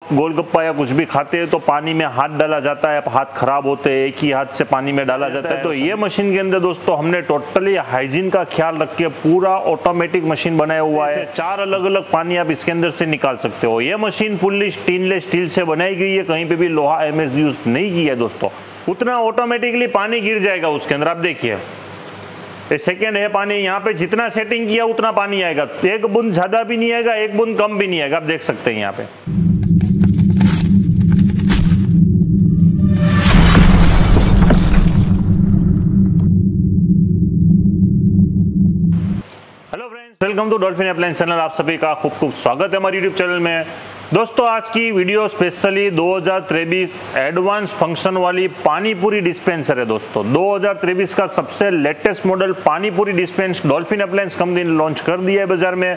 गोलगप्पा या कुछ भी खाते हैं तो पानी में हाथ डाला जाता है, हाथ खराब होते हैं, एक ही हाथ से पानी में डाला जाता है। तो ये मशीन के अंदर दोस्तों हमने टोटली हाइजीन का ख्याल रख के पूरा ऑटोमेटिक मशीन बनाया हुआ है। 4 अलग अलग पानी आप इसके अंदर से निकाल सकते हो। ये मशीन फुल्ली स्टेनलेस स्टील से बनाई गई है, कहीं पे भी लोहा एमएस यूज नहीं किया है दोस्तों। उतना ऑटोमेटिकली पानी गिर जाएगा उसके अंदर। आप देखिए ये सेकेंड है पानी, यहाँ पे जितना सेटिंग किया उतना पानी आएगा, एक बूंद ज्यादा भी नहीं आएगा, एक बूंद कम भी नहीं आएगा। आप देख सकते हैं यहाँ पे। Hello friends, welcome to Dolphin appliance channel. आप सभी का खूब खूब स्वागत है हमारे यूट्यूब चैनल में। दोस्तों आज की वीडियो स्पेशली 2023 एडवांस फंक्शन वाली पानीपुरी डिस्पेंसर है दोस्तों। 2023 का सबसे latest model panipuri dispense Dolphin appliance company ने लॉन्च कर दिया है बाजार में।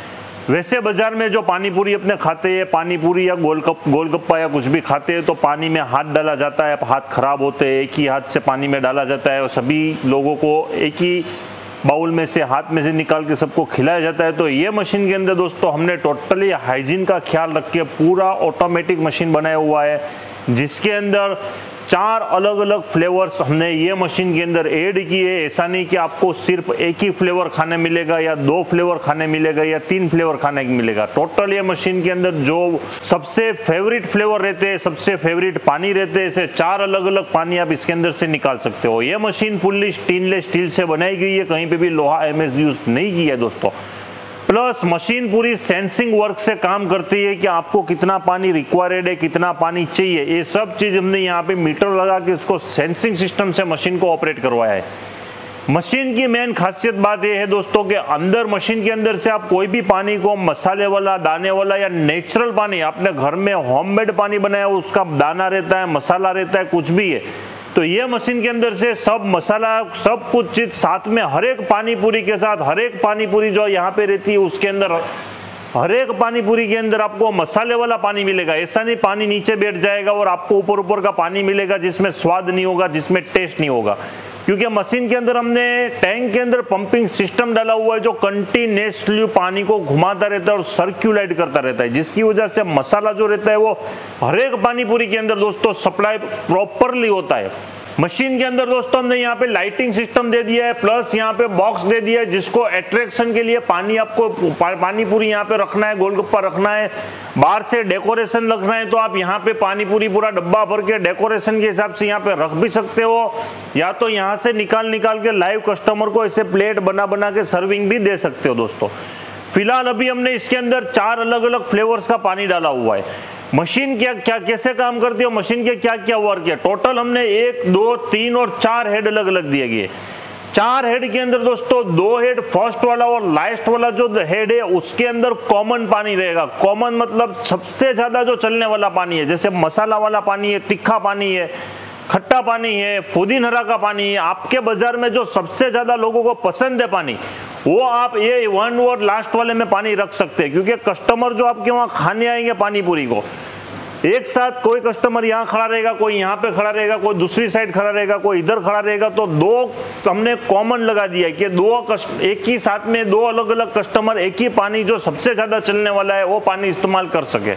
वैसे बाजार में जो पानीपुरी अपने खाते हैं, पानीपुरी या गोलगप्पा या कुछ भी खाते हैं तो पानी में हाथ डाला जाता है, हाथ खराब होते हैं, एक ही हाथ से पानी में डाला जाता है और सभी लोगों को एक ही बाउल में से हाथ में से निकाल के सबको खिलाया जाता है। तो ये मशीन के अंदर दोस्तों हमने टोटली हाइजीन का ख्याल रख के पूरा ऑटोमेटिक मशीन बनाया हुआ है, जिसके अंदर 4 अलग अलग फ्लेवर्स हमने ये मशीन के अंदर ऐड किए। ऐसा नहीं कि आपको सिर्फ एक ही फ्लेवर खाने मिलेगा या 2 फ्लेवर खाने मिलेगा या 3 फ्लेवर खाने मिलेगा। टोटल ये मशीन के अंदर जो सबसे फेवरेट फ्लेवर रहते हैं, सबसे फेवरेट पानी रहते हैं, ऐसे 4 अलग अलग पानी आप इसके अंदर से निकाल सकते हो। ये मशीन फुल्ली स्टेनलेस स्टील से बनाई गई है, कहीं पे भी लोहा एमएस यूज नहीं किया है दोस्तों। प्लस मशीन पूरी सेंसिंग वर्क से काम करती है कि आपको कितना पानी रिक्वायर्ड है, कितना पानी चाहिए। ये सब चीज हमने यहाँ पे मीटर लगा के इसको सेंसिंग सिस्टम से मशीन को ऑपरेट करवाया है। मशीन की मेन खासियत बात यह है दोस्तों कि अंदर मशीन के अंदर से आप कोई भी पानी को मसाले वाला, दाने वाला या नेचुरल पानी, आपने घर में होममेड पानी बनाया उसका दाना रहता है, मसाला रहता है, कुछ भी है, तो ये मशीन के अंदर से सब मसाला, सब कुछ चीज साथ में हर एक पानीपुरी के साथ, हर एक पानीपुरी जो यहाँ पे रहती है उसके अंदर, हर एक पानीपुरी के अंदर आपको मसाले वाला पानी मिलेगा। ऐसा नहीं पानी नीचे बैठ जाएगा और आपको ऊपर ऊपर का पानी मिलेगा जिसमें स्वाद नहीं होगा, जिसमें टेस्ट नहीं होगा। क्योंकि मशीन के अंदर हमने टैंक के अंदर पंपिंग सिस्टम डाला हुआ है जो कंटिन्यूसली पानी को घुमाता रहता है और सर्कुलेट करता रहता है, जिसकी वजह से मसाला जो रहता है वो हर एक पानीपुरी के अंदर दोस्तों सप्लाई प्रॉपरली होता है। मशीन के अंदर दोस्तों हमने यहाँ पे लाइटिंग सिस्टम दे दिया है, प्लस यहाँ पे बॉक्स दे दिया है जिसको अट्रैक्शन के लिए पानी, आपको पानीपुरी यहाँ पे रखना है, गोलगप्पा रखना है, बाहर से डेकोरेशन रखना है तो आप यहाँ पे पानीपुरी पूरा डब्बा भर के डेकोरेशन के हिसाब से यहाँ पे रख भी सकते हो, या तो यहाँ से निकाल के लाइव कस्टमर को ऐसे प्लेट बना के सर्विंग भी दे सकते हो दोस्तों। फिलहाल अभी हमने इसके अंदर 4 अलग अलग फ्लेवर्स का पानी डाला हुआ है। मशीन कैसे काम करती है, मशीन के क्या क्या वर्क है, टोटल हमने 1, 2, 3 और 4 हेड अलग अलग दिए गए। 4 हेड के अंदर दोस्तों 2 हेड, फर्स्ट वाला और लास्ट वाला जो हेड है उसके अंदर कॉमन पानी रहेगा। कॉमन मतलब सबसे ज्यादा जो चलने वाला पानी है, जैसे मसाला वाला पानी है, तीखा पानी है, खट्टा पानी है, पुदीना का पानी है, आपके बाजार में जो सबसे ज्यादा लोगों को पसंद है पानी, वो आप ये 1 और लास्ट वाले में पानी रख सकते हैं। क्योंकि कस्टमर जो आपके वहां खाने आएंगे पानीपुरी को, एक साथ कोई कस्टमर यहाँ खड़ा रहेगा, कोई यहाँ पे खड़ा रहेगा, कोई दूसरी साइड खड़ा रहेगा, कोई इधर खड़ा रहेगा, तो 2 हमने कॉमन लगा दिया है कि एक ही साथ में 2 अलग अलग कस्टमर एक ही पानी जो सबसे ज्यादा चलने वाला है वो पानी इस्तेमाल कर सके।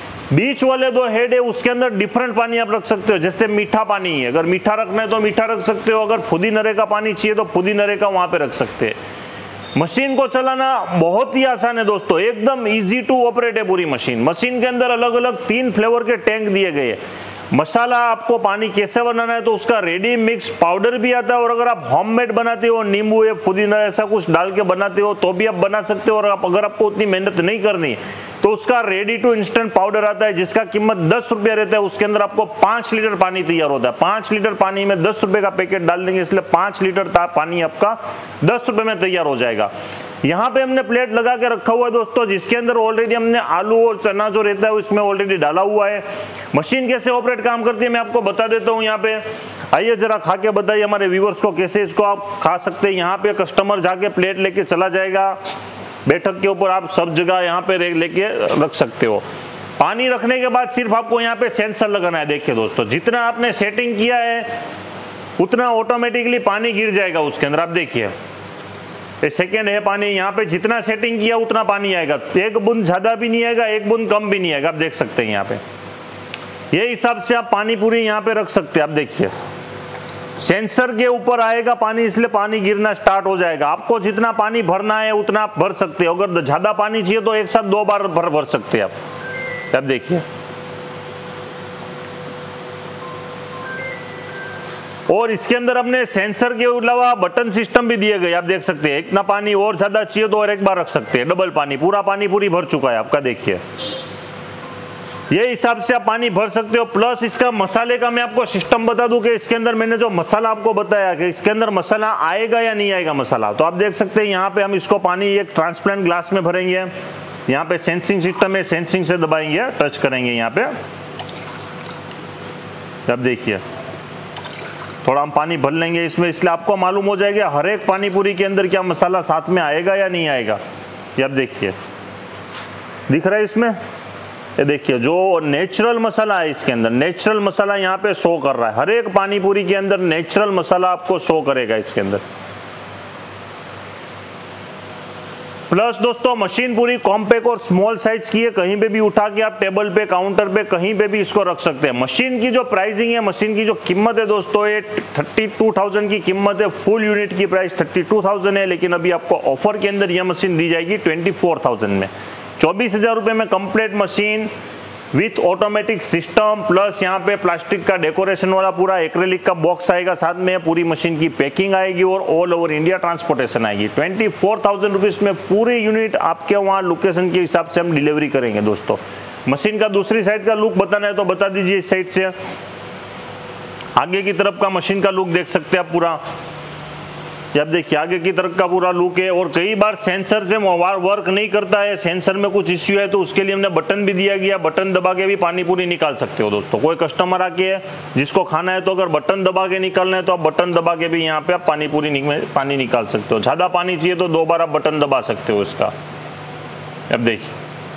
बीच वाले 2 हेड है उसके अंदर डिफरेंट पानी आप रख सकते हो, जैसे मीठा पानी है, अगर मीठा रखना है तो मीठा रख सकते हो, अगर पुदीना का पानी चाहिए तो पुदीना का वहां पे रख सकते हैं। मशीन को चलाना बहुत ही आसान है दोस्तों, एकदम इजी टू ऑपरेट है पूरी मशीन। मशीन के अंदर अलग अलग 3 फ्लेवर के टैंक दिए गए हैं। मसाला आपको पानी कैसे बनाना है तो उसका रेडी मिक्स पाउडर भी आता है, और अगर आप होममेड बनाते हो, नींबू या पुदीना ऐसा कुछ डाल के बनाते हो तो भी आप बना सकते हो। और अगर आपको उतनी मेहनत नहीं करनी तो उसका रेडी टू इंस्टेंट पाउडर आता है जिसका कीमत 10 रुपया रहता है। उसके अंदर आपको 5 लीटर पानी तैयार होता है। 5 लीटर पानी में 10 रुपए का पैकेट डाल देंगे, इसलिए 5 लीटर पानी आपका 10 रुपए में तैयार हो जाएगा। यहाँ पे हमने प्लेट लगा के रखा हुआ है दोस्तों, जिसके अंदर ऑलरेडी हमने आलू और चना जो रहता है उसमें ऑलरेडी डाला हुआ है। मशीन कैसे ऑपरेट काम करती है मैं आपको बता देता हूँ। यहाँ पे आइए जरा खा के बताइए हमारे व्यूवर्स को कैसे इसको आप खा सकते हैं। यहाँ पे कस्टमर जाके प्लेट लेके चला जाएगा, बैठक के ऊपर आप सब जगह यहाँ पे लेके रख सकते हो। पानी रखने के बाद सिर्फ आपको यहाँ पे सेंसर लगाना है। देखिए दोस्तों, जितना आपने सेटिंग किया है उतना ऑटोमेटिकली पानी गिर जाएगा उसके अंदर। आप देखिए ये सेकेंड है पानी। यहाँ पे जितना सेटिंग किया उतना पानी आएगा, एक बूंद ज्यादा भी नहीं आएगा, एक बूंद कम भी नहीं आएगा। आप देख सकते हैं यहाँ पे ये हिसाब से आप पानी पूरी यहाँ पे रख सकते हैं। आप देखिए सेंसर के ऊपर आएगा पानी, इसलिए पानी गिरना स्टार्ट हो जाएगा। आपको जितना पानी भरना है उतना आप भर सकते हो। अगर ज्यादा पानी चाहिए तो एक साथ 2 बार भर सकते हैं आप। अब देखिए और इसके अंदर हमने सेंसर के अलावा बटन सिस्टम भी दिए गए। आप देख सकते हैं इतना पानी और ज्यादा चाहिए तो और एक बार रख सकते हैं। डबल पानी, पूरा पानी पूरी भर चुका है आपका। देखिए ये हिसाब से आप पानी भर सकते हो। प्लस इसका मसाले का मैं आपको सिस्टम बता दूं कि इसके अंदर मैंने जो मसाला आपको बताया कि इसके अंदर मसाला आएगा या नहीं आएगा मसाला, तो आप देख सकते हैं यहाँ पे हम इसको पानी एक ट्रांसपेरेंट ग्लास में भरेंगे। यहाँ पे सेंसिंग सिस्टम है, सेंसिंग से दबाएंगे, टच करेंगे यहाँ पे। अब देखिए थोड़ा हम पानी भर लेंगे इसमें, इसलिए आपको मालूम हो जाएगा हर एक पानी पूरी के अंदर क्या मसाला साथ में आएगा या नहीं आएगा। ये अब देखिए दिख रहा है इसमें, ये देखिए जो नेचुरल मसाला है इसके अंदर, नेचुरल मसाला यहाँ पे शो कर रहा है। हर एक पानी पूरी के अंदर नेचुरल मसाला आपको शो करेगा इसके अंदर। प्लस दोस्तों मशीन पूरी कॉम्पैक्ट और स्मॉल साइज की है, कहीं पे भी उठा के आप टेबल पे, काउंटर पे, कहीं पे भी इसको रख सकते हैं। मशीन की जो प्राइसिंग है, मशीन की जो कीमत है दोस्तों, ये 32,000 की कीमत है। फुल यूनिट की प्राइस 32,000 है, लेकिन अभी आपको ऑफर के अंदर यह मशीन दी जाएगी 24,000 में। 24,000 रुपये में complete machine with automatic system, plus यहाँ पे प्लास्टिक का डेकोरेशन वाला पूरा एक्रेलिक का बॉक्स आएगा साथ में, पूरी मशीन की पैकिंग आएगी और ऑल ओवर इंडिया ट्रांसपोर्टेशन आएगी। 24,000 रुपीज में पूरी यूनिट आपके वहाँ लोकेशन के हिसाब से हम डिलीवरी करेंगे दोस्तों। मशीन का दूसरी साइड का लुक बताना है तो बता दीजिए। इस साइड से आगे की तरफ का मशीन का लुक देख सकते हैं आप पूरा। अब देखिए आगे की तरफ का पूरा लुक है। और कई बार सेंसर से वर्क नहीं करता है, सेंसर में कुछ इश्यू है, तो उसके लिए हमने बटन भी दिया गया। बटन दबा के भी पानी पूरी निकाल सकते हो दोस्तों। कोई कस्टमर आके जिसको खाना है तो अगर बटन दबा के निकालना है तो आप बटन दबा के भी यहाँ पे आप पानी निकाल सकते हो। ज्यादा पानी चाहिए तो 2 बार आप बटन दबा सकते हो इसका। अब देखिए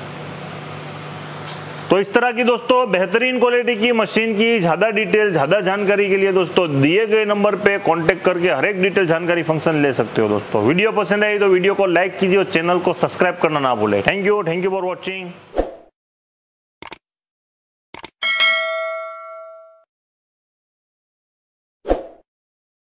तो इस तरह की दोस्तों बेहतरीन क्वालिटी की मशीन की ज्यादा डिटेल, ज्यादा जानकारी के लिए दोस्तों दिए गए नंबर पे कांटेक्ट करके हर एक डिटेल जानकारी फंक्शन ले सकते हो दोस्तों। वीडियो पसंद आई तो वीडियो को लाइक कीजिए और चैनल को सब्सक्राइब करना ना भूले। Thank you for watching.